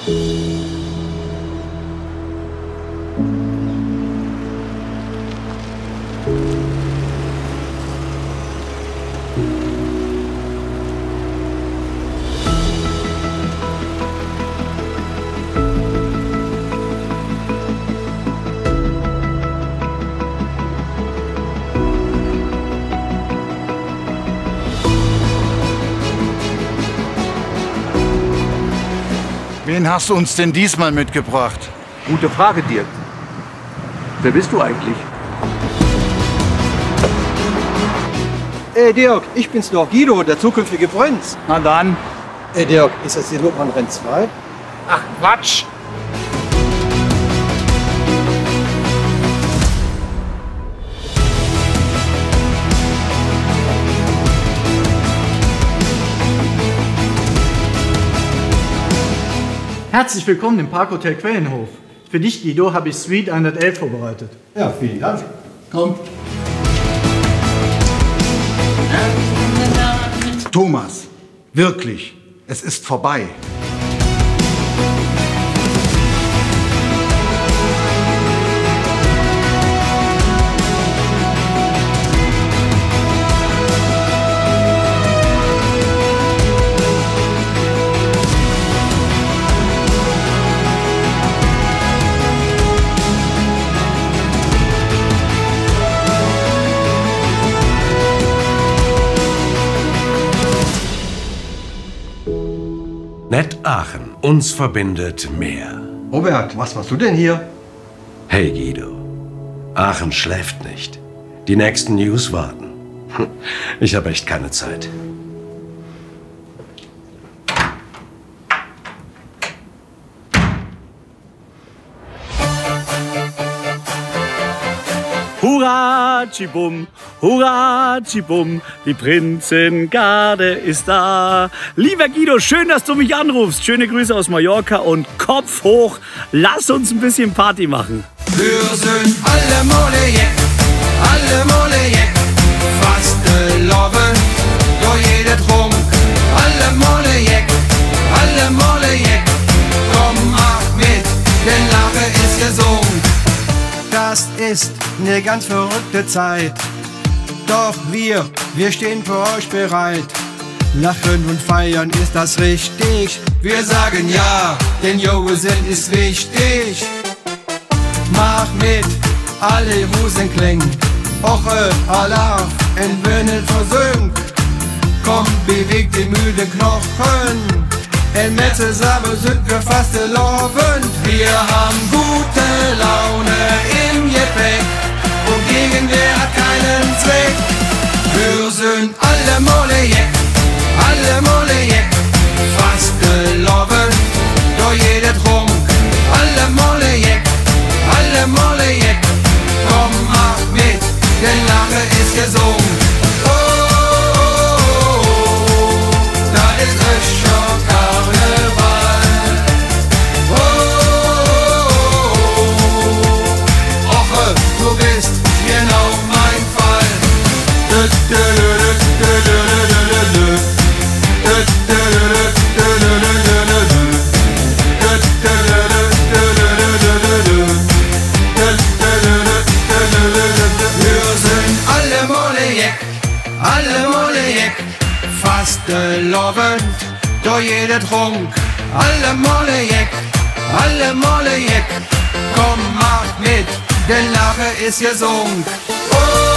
Wen hast du uns denn diesmal mitgebracht? Gute Frage, Dirk. Wer bist du eigentlich? Dirk, ich bin's doch, Guido, der zukünftige Prinz. Na dann. Dirk, ist das die Opernrenn 2? Ach, Quatsch! Herzlich willkommen im Parkhotel Quellenhof. Für dich, Guido, habe ich Suite 111 vorbereitet. Ja, vielen Dank. Komm. Thomas, wirklich, es ist vorbei. Nett Aachen, uns verbindet mehr. Robert, was machst du denn hier? Hey Guido, Aachen schläft nicht. Die nächsten News warten. Ich habe echt keine Zeit. Hurra, Tschibum, hurra, Tschibum, die Prinzengarde ist da. Lieber Guido, schön, dass du mich anrufst. Schöne Grüße aus Mallorca und Kopf hoch, lass uns ein bisschen Party machen. Wir sind alle Molle, fast geloven, durch jeder Trunk. Alle Molle, komm mach mit, denn Lache ist gesungen. Das ist eine ganz verrückte Zeit, doch wir stehen für euch bereit. Lachen und feiern ist das richtig, wir sagen ja, denn Junge sind ist wichtig. Mach mit, alle Hosen klingen, Oche, Alarv, entwöhnen versöhnt. Komm, bewegt die müden Knochen, in mir zusammen sind wir fast lovend. Wir haben gute Laune im Gepäck und Gegenwehr hat keinen Zweck. Wir sind alle Molle, fast geloven, durch jeder Trunk. Alle Molle, komm mach mit, denn Lache ist gesungen. Oh, oh, oh, oh, da ist es schon Karneval. Oh, oh, oh, Oche, du bist genau mein Fall. Fast gelovend, durch jeder Trunk. Alle Molle, komm mach mit, denn Lache ist gesungen. Oh,